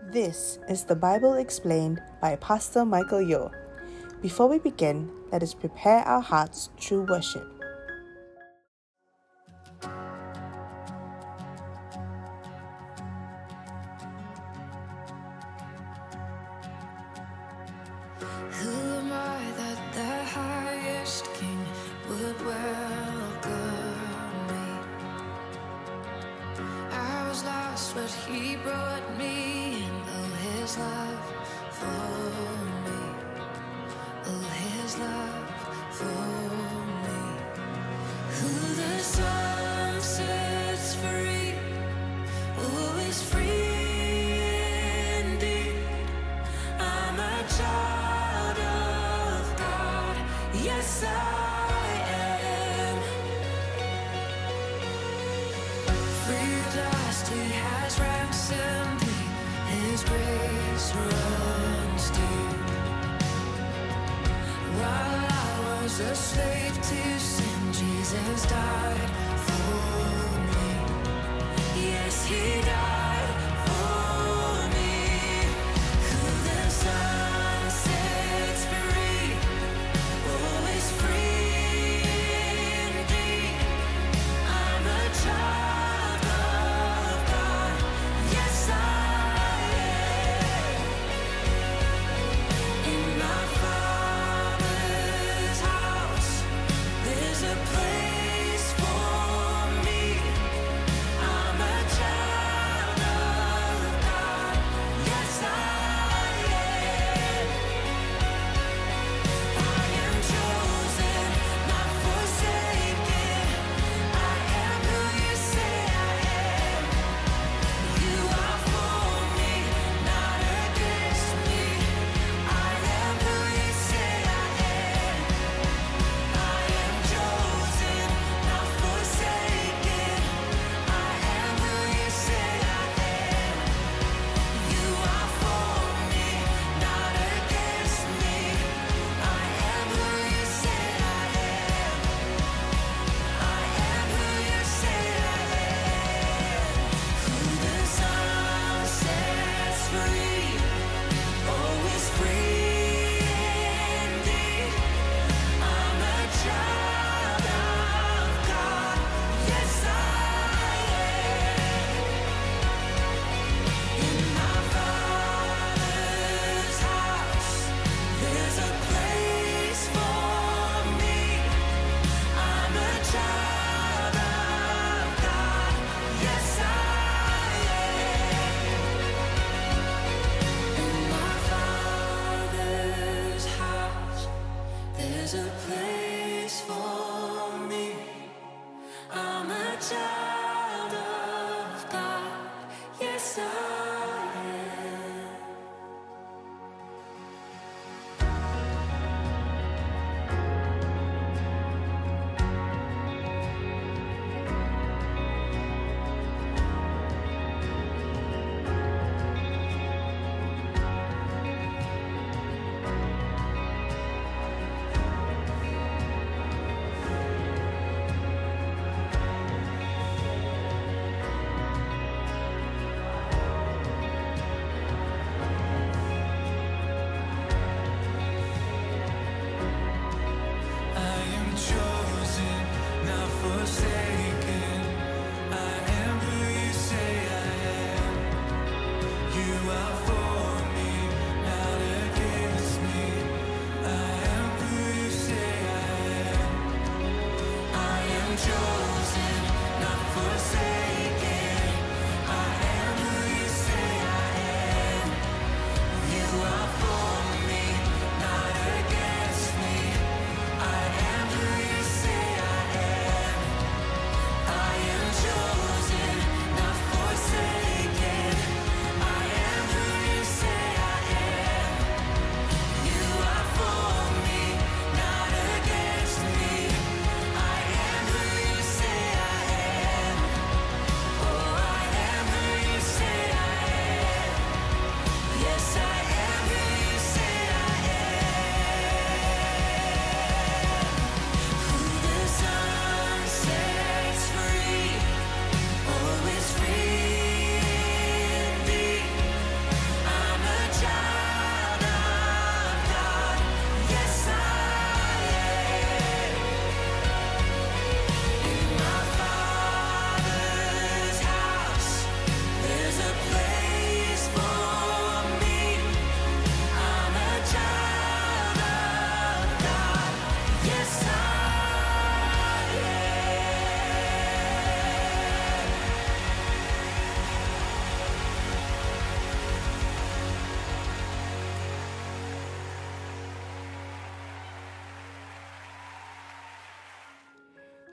This is the Bible Explained by Pastor Michael Yeo. Before we begin, let us prepare our hearts through worship. Who am I that the highest King would welcome me? I was lost, but He brought me in. Oh, His love for me. Oh, His love for me. Who the Son sets free, who is free indeed. I'm a child of God. Yes, I am. Free at last, He has ransomed me. His grace runs deep. While I was a slave to sin, Jesus died for me. Yes, He died for me. Who the Son sets free, oh, is free indeed. I'm a child of God. Yes, I am. In my Father's house, there's a place for me. I'm a child of God. Yes, I am. I am chosen, not forsaken. I am who You say I am. You are for me, not against me. I am who You say I am. I am chosen, not forsaken. I am who You say I am. You are for me, not against me. I am who You say I am. I am who You say I am. Who the Son sets free, oh, is free indeed. I'm a child of God. Yes, I am. In my Father's house, there's a place for me. I'm a child of God. Yes, I am. In my Father's house, there's a place for me. I'm a child of God. Yes, I am.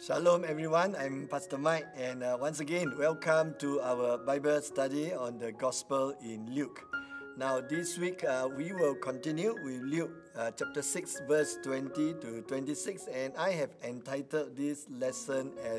Shalom everyone, I'm Pastor Mike, and once again welcome to our Bible study on the Gospel in Luke. Now this week we will continue with Luke chapter 6 verse 20 to 26, and I have entitled this lesson as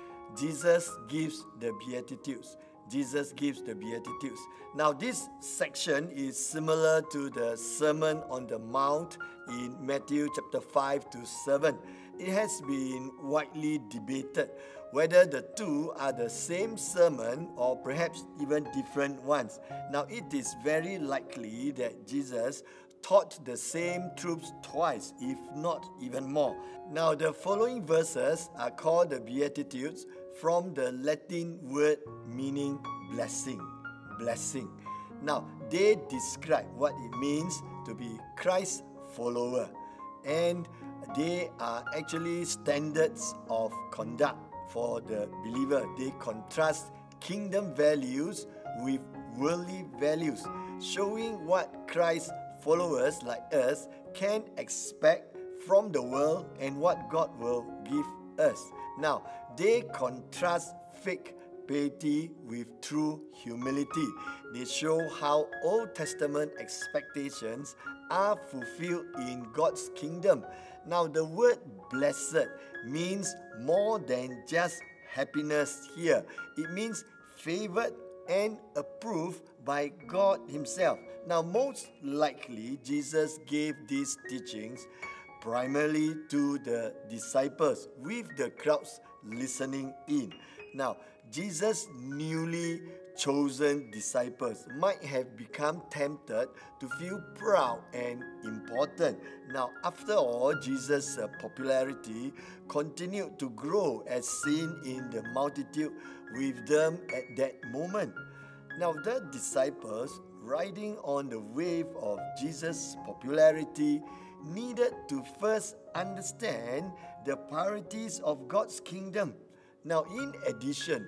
Jesus gives the Beatitudes. Jesus gives the Beatitudes. Now this section is similar to the Sermon on the Mount in Matthew chapter 5 to 7. It has been widely debated whether the two are the same sermon or perhaps even different ones. Now it is very likely that Jesus taught the same truths twice, if not even more. Now the following verses are called the Beatitudes from the Latin word meaning blessing. Blessing. Now they describe what it means to be Christ's follower, and they are actually standards of conduct for the believer. They contrast kingdom values with worldly values, showing what Christ's followers like us can expect from the world and what God will give us. Now, they contrast fake piety with true humility. They show how Old Testament expectations are fulfilled in God's kingdom. Now, the word blessed means more than just happiness here. It means favored and approved by God Himself. Now, most likely, Jesus gave these teachings primarily to the disciples, with the crowds listening in. Now, Jesus' newly chosen disciples might have become tempted to feel proud and important. Now, after all, Jesus' popularity continued to grow as seen in the multitude with them at that moment. Now, the disciples, riding on the wave of Jesus' popularity, needed to first understand the priorities of God's kingdom. Now, in addition,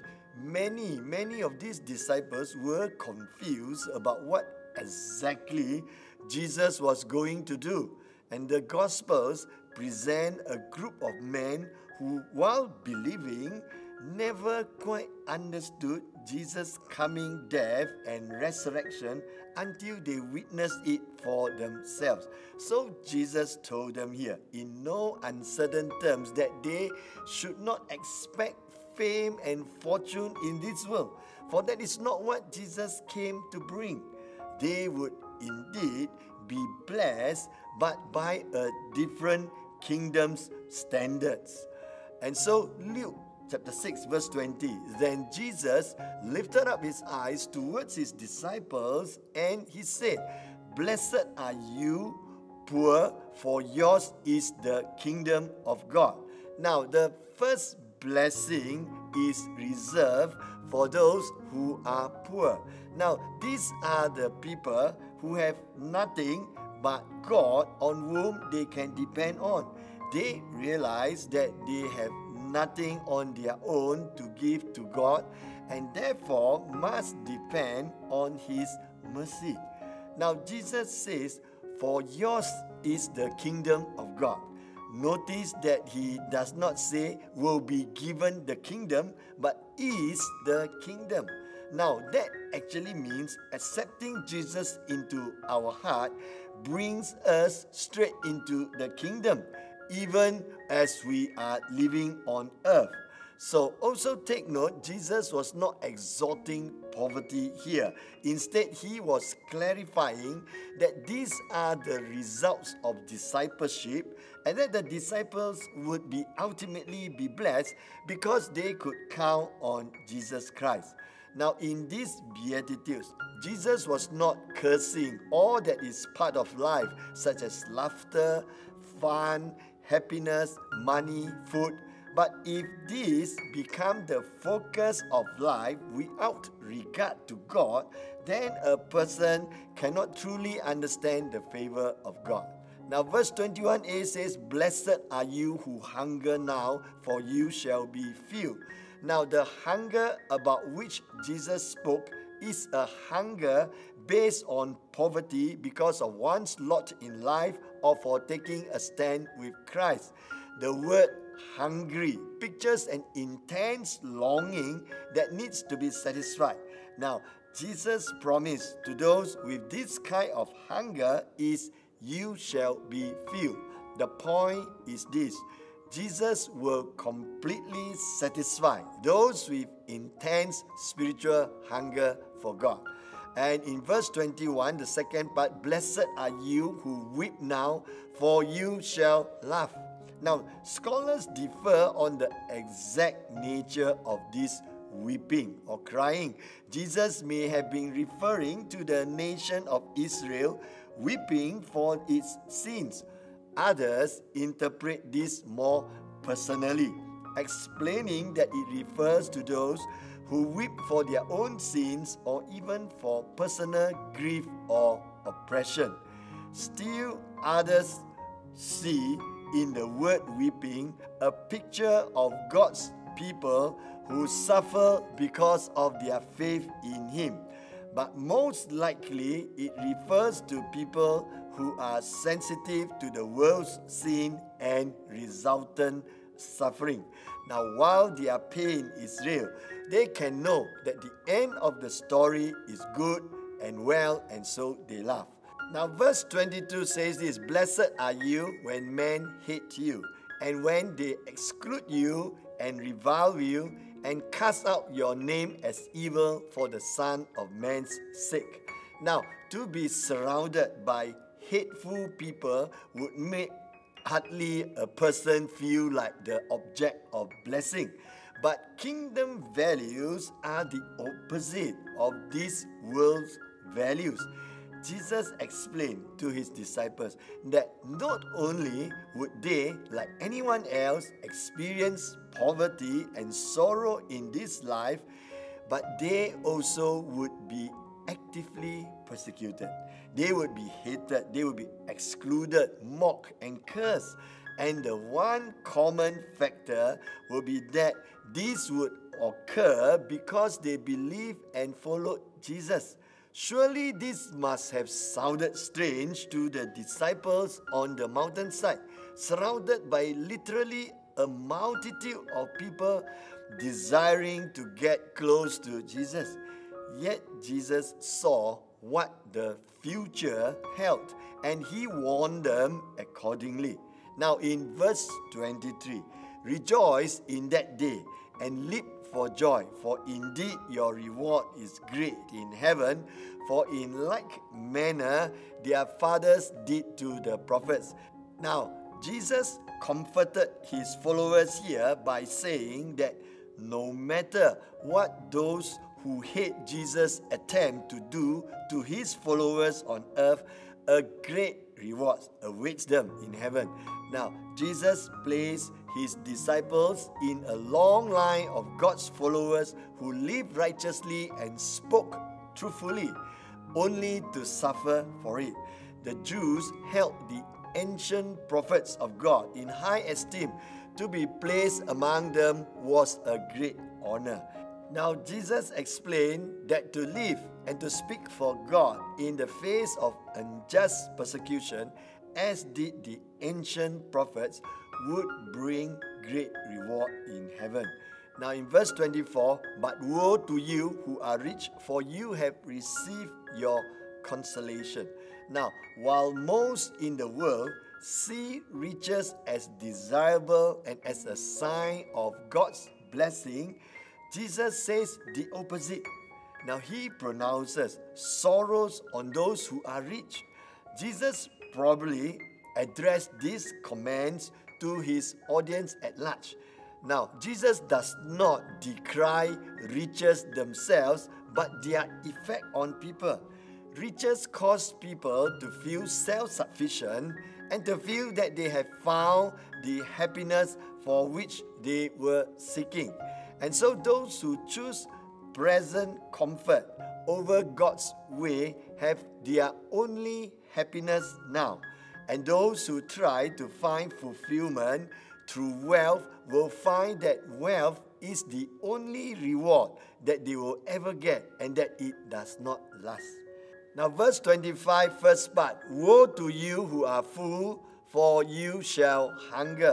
many of these disciples were confused about what exactly Jesus was going to do. And the Gospels present a group of men who, while believing, never quite understood Jesus' coming death and resurrection until they witnessed it for themselves. So Jesus told them here, in no uncertain terms, that they should not expect fame and fortune in this world, for that is not what Jesus came to bring. They would indeed be blessed, but by a different kingdom's standards. And so Luke chapter 6 verse 20, then Jesus lifted up his eyes towards his disciples and he said, blessed are you poor, for yours is the kingdom of God. Now the first blessing is reserved for those who are poor. Now these are the people who have nothing but God on whom they can depend on. They realize that they have nothing on their own to give to God, and therefore must depend on His mercy. Now Jesus says, for yours is the kingdom of God. Notice that He does not say will be given the kingdom, but is the kingdom. Now that actually means accepting Jesus into our heart brings us straight into the kingdom, even as we are living on earth. So also take note, Jesus was not exalting poverty here. Instead, He was clarifying that these are the results of discipleship, and that the disciples would be ultimately be blessed because they could count on Jesus Christ. Now in these Beatitudes, Jesus was not cursing all that is part of life, such as laughter, fun, happiness, money, food. But if these become the focus of life without regard to God, then a person cannot truly understand the favor of God. Now verse 21a says, blessed are you who hunger now, for you shall be filled. Now the hunger about which Jesus spoke is a hunger based on poverty because of one's lot in life or for taking a stand with Christ. The word hungry pictures an intense longing that needs to be satisfied. Now, Jesus' promise to those with this kind of hunger is, "You shall be filled." The point is this: Jesus will completely satisfy those with intense spiritual hunger for God. And in verse 21, the second part, "Blessed are you who weep now, for you shall laugh." Now, scholars differ on the exact nature of this weeping or crying. Jesus may have been referring to the nation of Israel weeping for its sins. Others interpret this more personally, explaining that it refers to those who weep for their own sins or even for personal grief or oppression. Still others see in the word weeping a picture of God's people who suffer because of their faith in Him. But most likely it refers to people who are sensitive to the world's sin and resultant suffering. Now, while their pain is real, they can know that the end of the story is good and well, and so they laugh. Now, verse 22 says this: "Blessed are you when men hate you, and when they exclude you and revile you, and cast out your name as evil for the Son of Man's sake." Now, to be surrounded by hateful people would make hardly a person feel like the object of blessing. But kingdom values are the opposite of this world's values. Jesus explained to his disciples that not only would they, like anyone else, experience poverty and sorrow in this life, but they also would be actively persecuted. They would be hated, they would be excluded, mocked, and cursed. And the one common factor would be that this would occur because they believed and followed Jesus. Surely this must have sounded strange to the disciples on the mountainside, surrounded by literally a multitude of people desiring to get close to Jesus. Yet Jesus saw what the future held, and he warned them accordingly. Now in verse 23, "Rejoice in that day and leap for joy, for indeed your reward is great in heaven, for in like manner their fathers did to the prophets." Now, Jesus comforted his followers here by saying that no matter what those who hate Jesus attempt to do to his followers on earth, a great reward awaits them in heaven. Now, Jesus placed his disciples in a long line of God's followers who lived righteously and spoke truthfully, only to suffer for it. The Jews held the ancient prophets of God in high esteem. To be placed among them was a great honor. Now, Jesus explained that to live and to speak for God in the face of unjust persecution, as did the ancient prophets, would bring great reward in heaven. Now in verse 24, "But woe to you who are rich, for you have received your consolation." Now, while most in the world see riches as desirable and as a sign of God's blessing, Jesus says the opposite. Now he pronounces sorrows on those who are rich. Jesus probably addressed these commands to his audience at large. Now, Jesus does not decry riches themselves, but their effect on people. Riches cause people to feel self-sufficient and to feel that they have found the happiness for which they were seeking. And so those who choose present comfort over God's way have their only happiness now. And those who try to find fulfillment through wealth will find that wealth is the only reward that they will ever get, and that it does not last. Now verse 25, first part, "Woe to you who are full, for you shall hunger."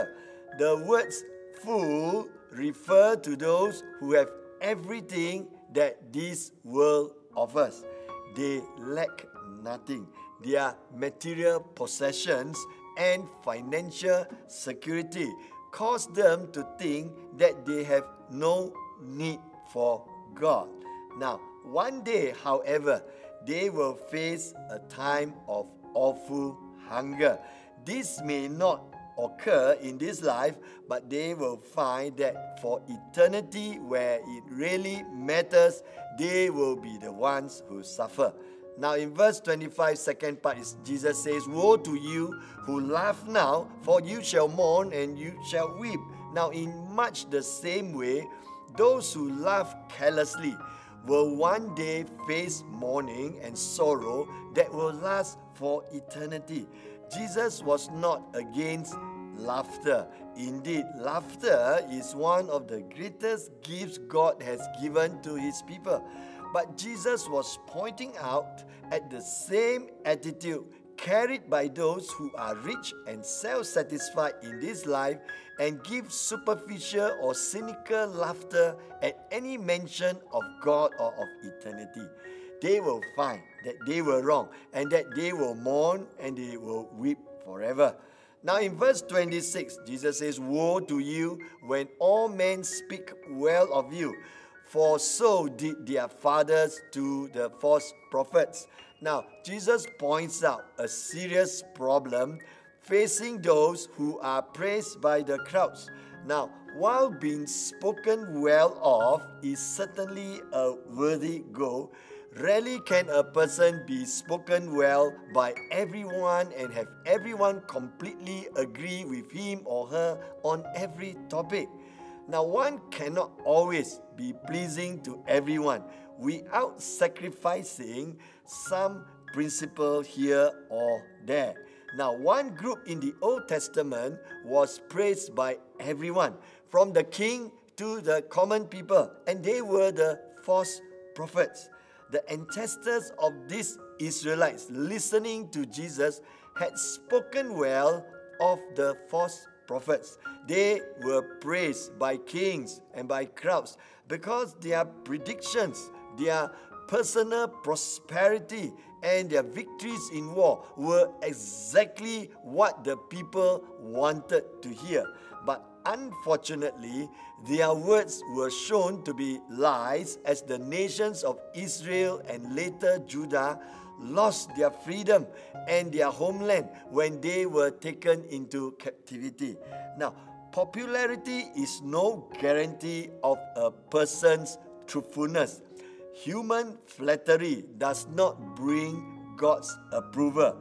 The words full refer to those who have everything that this world offers. They lack nothing. Their material possessions and financial security cause them to think that they have no need for God. Now, one day, however, they will face a time of awful hunger. This may not occur in this life, but they will find that for eternity, where it really matters, they will be the ones who suffer. Now in verse 25, second part is Jesus says, "Woe to you who laugh now, for you shall mourn and you shall weep." Now in much the same way, those who laugh carelessly will one day face mourning and sorrow that will last for eternity. Jesus was not against laughter. Indeed, laughter is one of the greatest gifts God has given to His people. But Jesus was pointing out at the same attitude carried by those who are rich and self-satisfied in this life and give superficial or cynical laughter at any mention of God or of eternity. They will find that they were wrong and that they will mourn and they will weep forever. Now in verse 26, Jesus says, "Woe to you when all men speak well of you, for so did their fathers to the false prophets." Now, Jesus points out a serious problem facing those who are praised by the crowds. Now, while being spoken well of is certainly a worthy goal, rarely can a person be spoken well by everyone and have everyone completely agree with him or her on every topic. Now, one cannot always be pleasing to everyone without sacrificing some principle here or there. Now, one group in the Old Testament was praised by everyone, from the king to the common people, and they were the false prophets. The ancestors of these Israelites, listening to Jesus, had spoken well of the false prophets. They were praised by kings and by crowds because their predictions, their personal prosperity, and their victories in war were exactly what the people wanted to hear. But unfortunately, their words were shown to be lies as the nations of Israel and later Judah lost their freedom and their homeland when they were taken into captivity. Now, popularity is no guarantee of a person's truthfulness. Human flattery does not bring God's approval.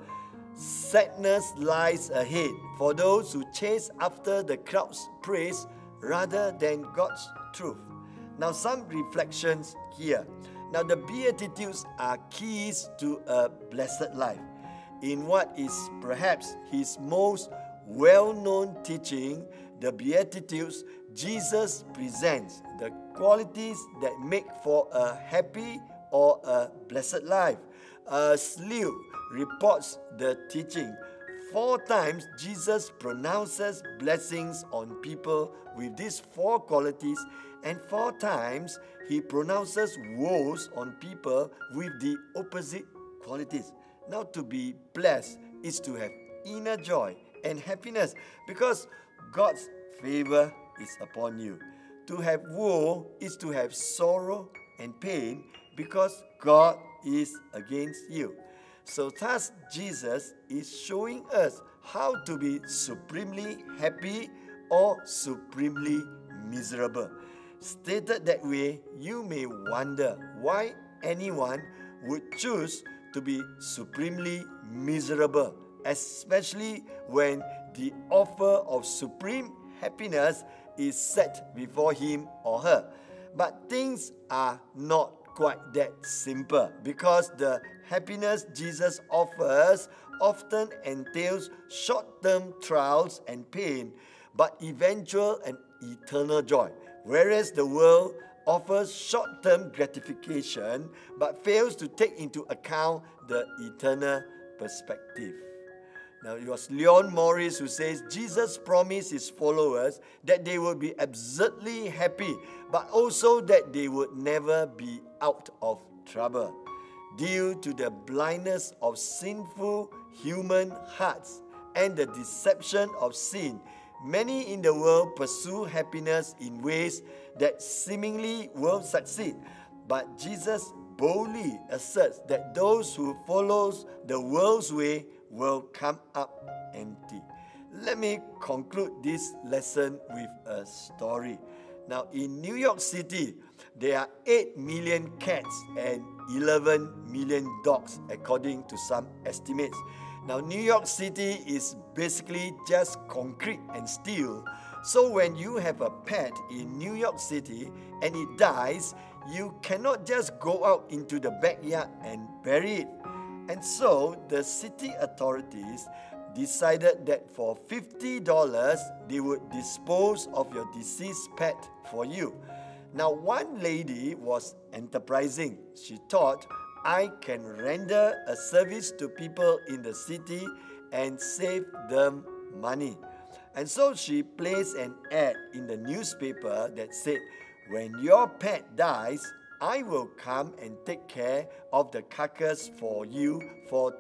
Sadness lies ahead for those who chase after the crowd's praise rather than God's truth. Now, some reflections here. Now, the Beatitudes are keys to a blessed life. In what is perhaps his most well-known teaching, the Beatitudes, Jesus presents the qualities that make for a happy or a blessed life. Luke reports the teaching. 4 times Jesus pronounces blessings on people with these 4 qualities, and 4 times he pronounces woes on people with the opposite qualities. Now, to be blessed is to have inner joy and happiness because God's favor is upon you. To have woe is to have sorrow and pain because God is against you. So thus, Jesus is showing us how to be supremely happy or supremely miserable. Stated that way, you may wonder why anyone would choose to be supremely miserable, especially when the offer of supreme happiness is set before him or her. But things are not quite that simple because the happiness Jesus offers often entails short-term trials and pain, but eventual and eternal joy. Whereas the world offers short-term gratification but fails to take into account the eternal perspective. Now, it was Leon Morris who says Jesus promised his followers that they would be absurdly happy, but also that they would never be out of trouble. Due to the blindness of sinful human hearts and the deception of sin, many in the world pursue happiness in ways that seemingly will succeed. But Jesus boldly asserts that those who follow the world's way will come up empty. Let me conclude this lesson with a story. Now, in New York City, there are 8 million cats and 11 million dogs, according to some estimates. Now, New York City is basically just concrete and steel. So when you have a pet in New York City and it dies, you cannot just go out into the backyard and bury it. And so the city authorities decided that for $50, they would dispose of your deceased pet for you. Now, one lady was enterprising. She thought, I can render a service to people in the city and save them money. And so she placed an ad in the newspaper that said, when your pet dies, I will come and take care of the carcass for you for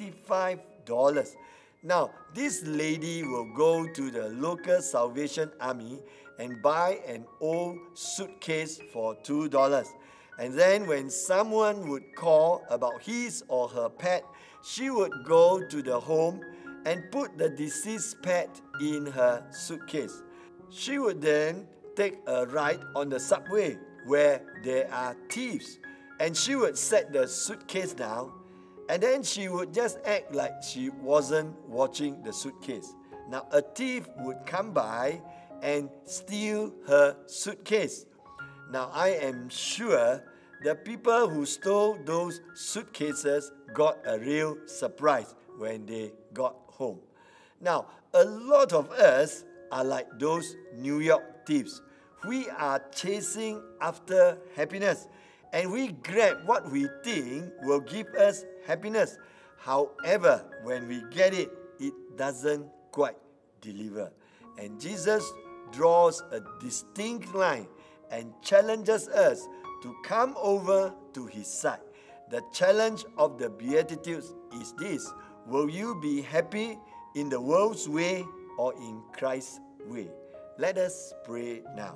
$25. Now, this lady will go to the local Salvation Army and buy an old suitcase for $2. And then when someone would call about his or her pet, she would go to the home and put the deceased pet in her suitcase. She would then take a ride on the subway where there are thieves, and she would set the suitcase down, and then she would just act like she wasn't watching the suitcase. Now, a thief would come by and steal her suitcase. Now, I am sure the people who stole those suitcases got a real surprise when they got home. Now, a lot of us are like those New York thieves. We are chasing after happiness, and we grab what we think will give us happiness. However, when we get it, it doesn't quite deliver. And Jesus draws a distinct line and challenges us to come over to his side. The challenge of the Beatitudes is this: will you be happy in the world's way or in Christ's way? Let us pray now.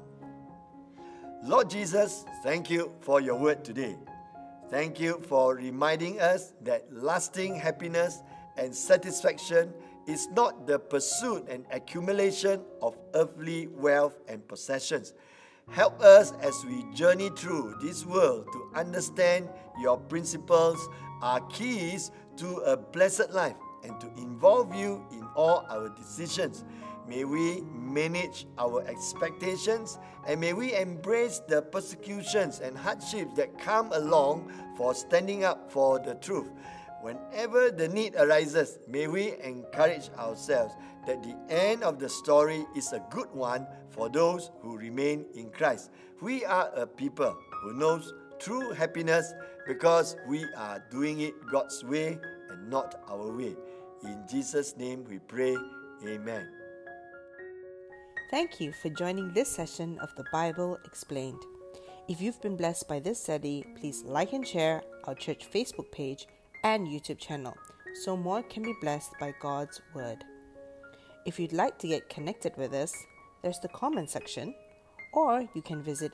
Lord Jesus, thank you for your word today. Thank you for reminding us that lasting happiness and satisfaction is not the pursuit and accumulation of earthly wealth and possessions. Help us as we journey through this world to understand your principles are keys to a blessed life and to involve you in all our decisions. May we manage our expectations, and may we embrace the persecutions and hardships that come along for standing up for the truth. Whenever the need arises, may we encourage ourselves that the end of the story is a good one for those who remain in Christ. We are a people who knows true happiness because we are doing it God's way and not our way. In Jesus' name we pray, Amen. Thank you for joining this session of the Bible Explained. If you've been blessed by this study, please like and share our church Facebook page and YouTube channel so more can be blessed by God's Word. If you'd like to get connected with us, there's the comment section, or you can visit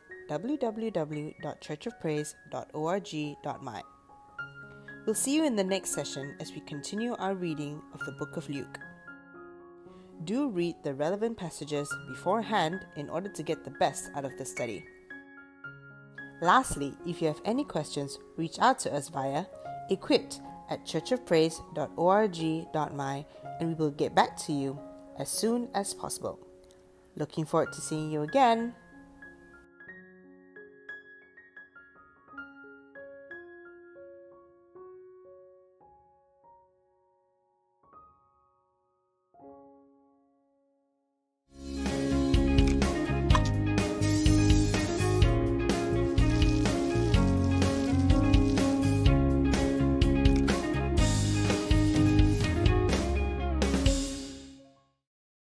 www.churchofpraise.org.my. We'll see you in the next session as we continue our reading of the book of Luke. Do read the relevant passages beforehand in order to get the best out of the study. Lastly, if you have any questions, reach out to us via equipped@churchofpraise.org.my, and we will get back to you as soon as possible. Looking forward to seeing you again.